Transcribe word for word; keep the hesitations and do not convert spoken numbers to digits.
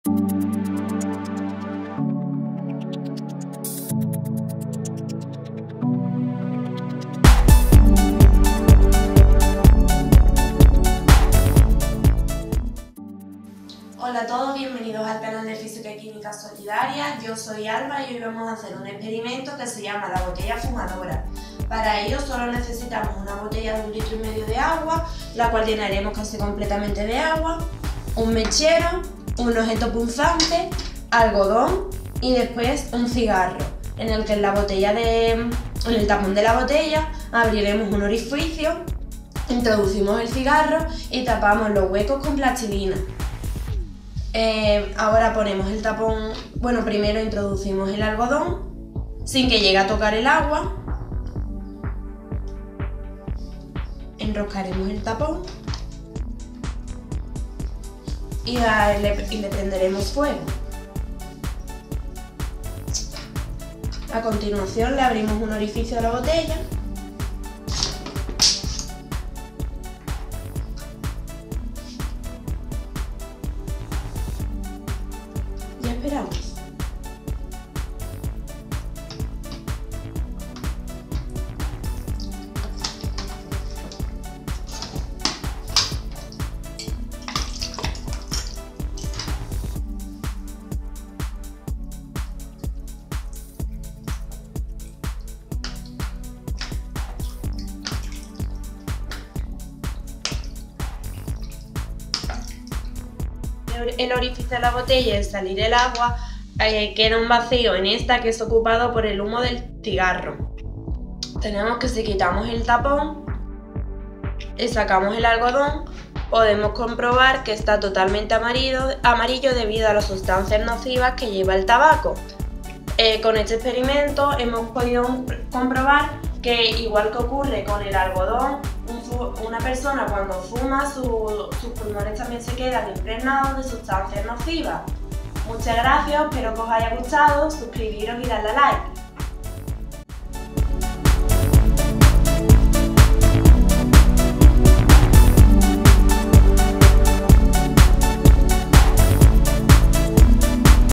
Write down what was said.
Hola a todos, bienvenidos al canal de Física y Química Solidaria. Yo soy Alba y hoy vamos a hacer un experimento que se llama la botella fumadora. Para ello solo necesitamos una botella de un litro y medio de agua, la cual llenaremos casi completamente de agua, un mechero, un objeto punzante, algodón y después un cigarro, en el que en la botella de, en el tapón de la botella abriremos un orificio, introducimos el cigarro y tapamos los huecos con plastilina. Eh, ahora ponemos el tapón, bueno, primero introducimos el algodón sin que llegue a tocar el agua, enroscaremos el tapón y, a, le, y le prenderemos fuego. A continuación le abrimos un orificio a la botella y esperamos. El orificio de la botella y al salir el agua eh, queda un vacío en esta que es ocupado por el humo del cigarro. Tenemos que, si quitamos el tapón y sacamos el algodón, podemos comprobar que está totalmente amarillo, amarillo debido a las sustancias nocivas que lleva el tabaco. Eh, con este experimento hemos podido comprobar que, igual que ocurre con el algodón, una persona cuando fuma, su, sus pulmones también se quedan impregnados de sustancias nocivas. Muchas gracias, espero que os haya gustado, suscribiros y darle a like.